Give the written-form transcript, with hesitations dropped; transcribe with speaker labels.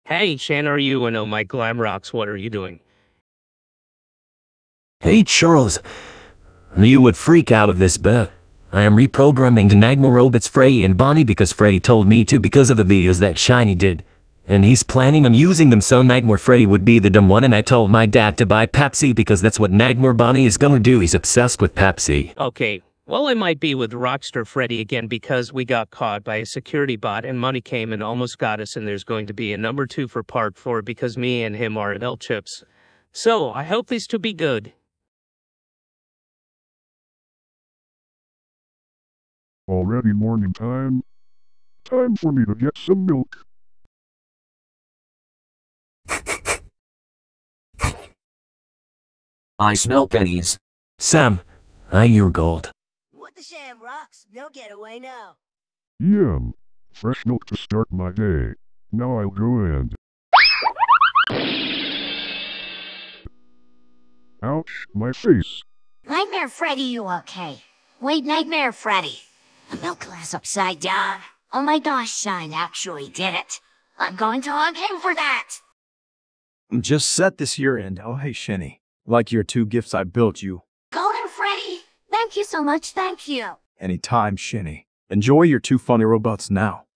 Speaker 1: Hey, Shan, are you? And oh my glam rocks, what are you doing?
Speaker 2: Hey Charles, you would freak out of this, but I am reprogramming the Nagma robots Frey and Bonnie because Frey told me to because of the videos that Shiny did. And he's planning on using them so Nightmare Freddy would be the dumb one, and I told my dad to buy Pepsi because that's what Nightmare Bonnie is gonna do. He's obsessed with Pepsi.
Speaker 1: Okay, well, I might be with Rockstar Freddy again because we got caught by a security bot and money came and almost got us, and there's going to be a number 2 for part 4 because me and him are L chips. So, I hope these two be good.
Speaker 3: Already morning time? Time for me to get some milk.
Speaker 4: I smell pennies.
Speaker 2: Sam, your gold.
Speaker 5: What the sham rocks? No getaway now.
Speaker 3: Yum. Fresh milk to start my day. Now I'll go and... Ouch, my face.
Speaker 5: Nightmare Freddy, you okay? Wait, Nightmare Freddy. The milk glass upside down. Oh my gosh, Shine actually did it. I'm going to hug him for that.
Speaker 6: Just set this your end. Oh, hey, Shinny. Like your 2 gifts I built you.
Speaker 5: Golden Freddy, thank you so much, thank you.
Speaker 6: Anytime, Shinny. Enjoy your 2 funny robots now.